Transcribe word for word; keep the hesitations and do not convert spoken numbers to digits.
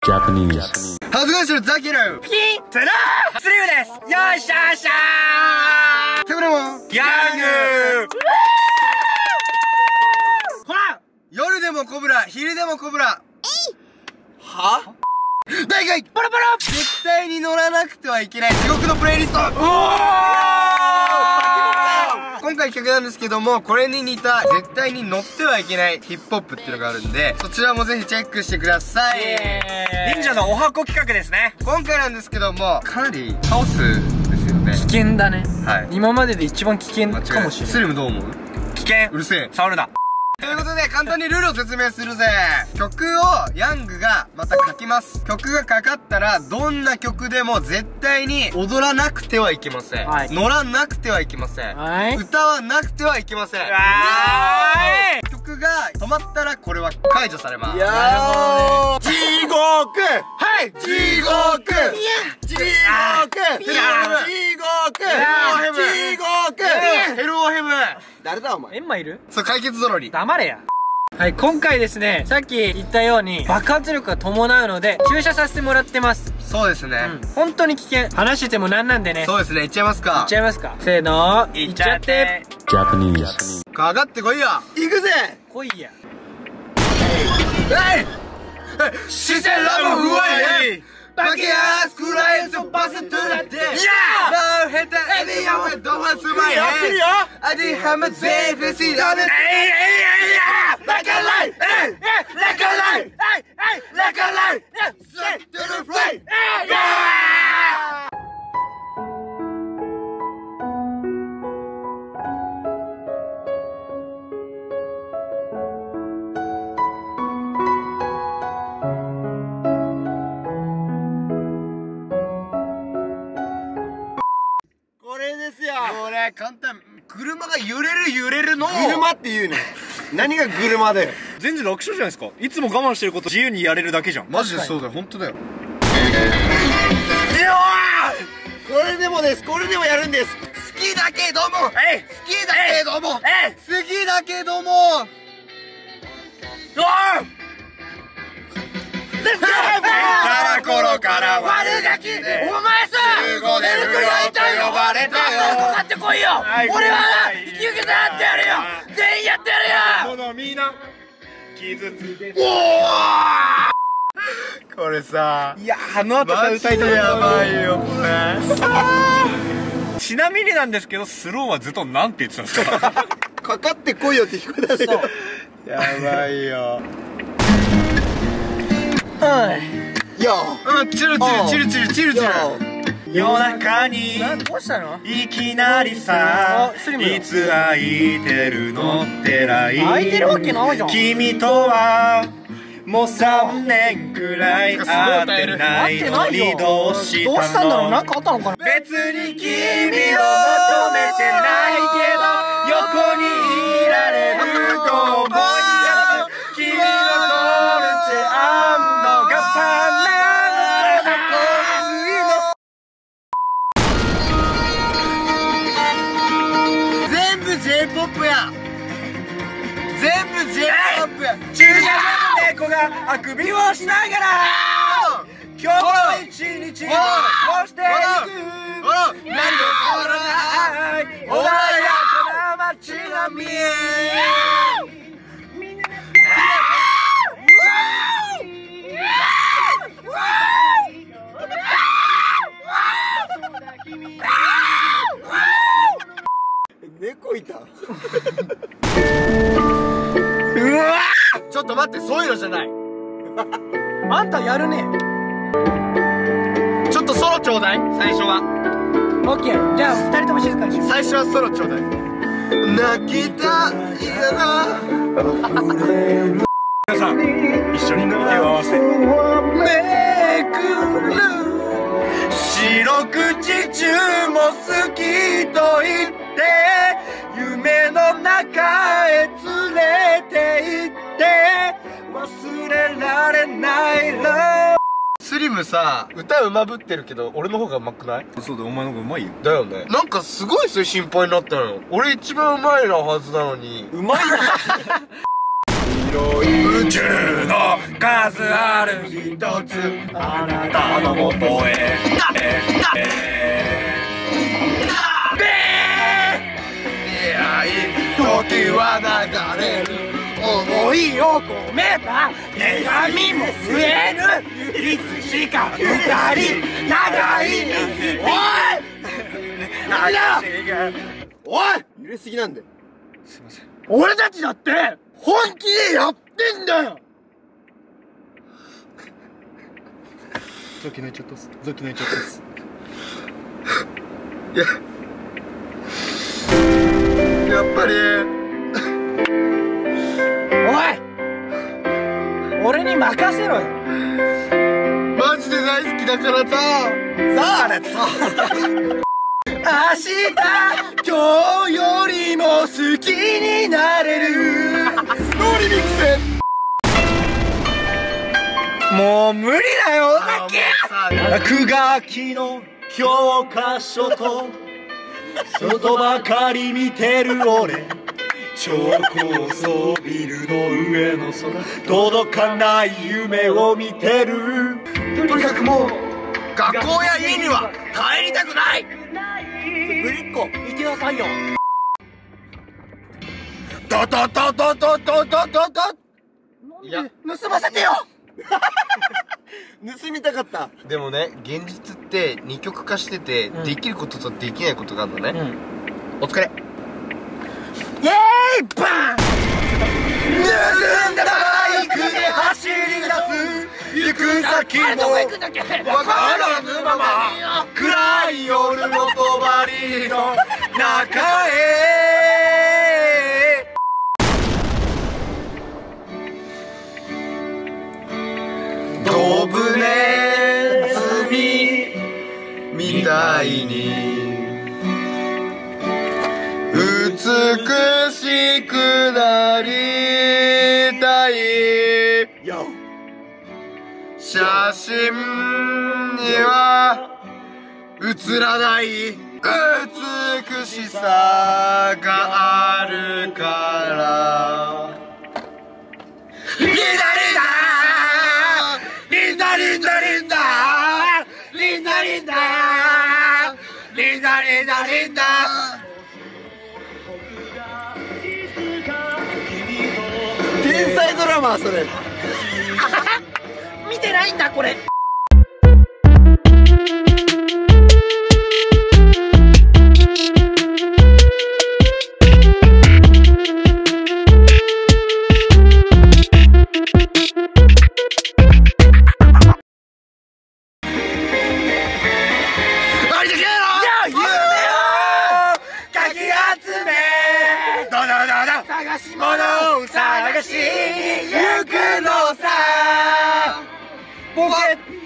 Japanese。 恥ずかしいザキルピントゥラースリムです。よっしゃーしゃーキャブレモンギャグほら夜でもコブラ、昼でもコブラ。は大会パラパラ絶対に乗らなくてはいけない地獄のプレイリスト。今回企画なんですけども、これに似た絶対に乗ってはいけないヒップホップっていうのがあるんで、そちらもぜひチェックしてください。 忍者のお箱企画ですね。 今回なんですけども、かなりカオスですよね。 危険だね。 はい。 今までで一番危険かもしれない。 スリムどう思う？ 危険うるせえ。 触るな。 ということで簡単にルールを説明するぜ。曲をヤングがまた書きます。曲がかかったらどんな曲でも絶対に踊らなくてはいけません。 はい、 乗らなくてはいけません。 はい、 歌わなくてはいけません。 わーい。 曲が止まったらこれは解除されます。 いやー地獄はい地獄地獄地獄地獄ヘルオヘム。誰だお前。 エンマいる？ そう、解決ぞろり。 黙れや。はい、今回ですね、さっき言ったように爆発力が伴うので駐車させてもらってます。 そうですね。 うん、本当に危険。話しててもなんなんでね。 そうですね、いっちゃいますか。 いっちゃいますか。せーのー、いっちゃって。 Japanese。 かかってこいよ。行くぜ。 来いや。 えい視線ラブフワイバケアスクライズバストゥラテいやーラーヘタエディヤムドハスマイヘアディハムゼーフェシダメエイエイエイヤーラカライエイラカライエイエイラカライセットルフライエイヤーこれ簡単。車が揺れる揺れるの車って言うね。何が車だよ。 全然楽勝じゃないですか。いつも我慢してること自由にやれるだけじゃん。 マジでそうだよ、本当だよ。 これでもです。これでもやるんです。 好きだけどもえい好きだけどもえい好きだけどもおーあ頃から悪ガキでお前さじゅうごでフロンと呼ばれたよ。 かかってこいよ。俺はな引き受けてやってやるよ。全員やってやるよ。 このみんな傷つけて。 これさ、 いやあの後から歌いたい。 やばいよこれ。 ちなみになんですけど、スローはずっとなんて言ってたんですか？ かかってこいよって聞こえたね。 やばいよ。 いやうん、チルチルチルチルチルチル。 夜中にな、どうしたの？ いきなりさ、 あスリムだいつ空いてるのってらい。 空いてるわけないじゃん。 君とはもうさんねんくらい会ってないのにどうしたの？ どうしたんだろう。なんかあったのかな。 別に君を求めてないけど横にいられると思い出す。君のドルチェアンドガパナ全部 J-ポップ や。全部 J-ポップ や。 駐車場の猫があくびをしながら今日も一日をしていく。 ほら、なんで変わらない穏やかな街並みへ。 猫いた。 うわちょっと待って、そういうのじゃない。 あんたやるね。 ちょっとソロちょうだい、最初は。 オッケー。じゃあ二人とも静かにしよう。 最初はソロちょうだい。泣きたいな。 皆さん一緒に手を合わせてめくる四六時中も好きと言って夢の中へ連れて行って忘れられないラスリムさ、歌うまぶってるけど俺の方がうまくない？ そうだ、お前の方がうまいよ。 だよね。なんかすごいそれ心配になったのよ。俺一番うまいなはずなのに。 うまいな広い宇宙の数ある一つあなたのもとへ時は流れる思いを込めた手紙も増えるいつしか二人長い道おいなんだおい揺れすぎなんで。 すいません俺たちだって本気でやってんだよ臓器抜いちゃったっす。臓器抜いちゃったっす。 いややっぱりおい俺に任せろよ。 マジで大好きだからささああれさ明日今日よりも好きになれるスノーリミックスもう無理だよさっき落書きの教科書と外ばかり見てる俺超高層ビルの上の空届かない夢を見てるとにかくもう学校や家には帰りたくないぶりっ子行きなさいよドドドドドドドドドいや盗ませてよ盗みたかった。でもね、現実って二極化してて、うん、できることとできないことがあるのね、うん、お疲れイエーイバン盗んだバイクで走り出す行く先もわからぬまま暗い夜の帳の中へドブネズミみたいに美しくなりたい写真には映らない美しさがあるからリンダリンダリンダリンダリンダリンダリンダリンダリンダリンダ天才ドラマーそれ見てないんだこれ。 探し物を探しに行くのさポケット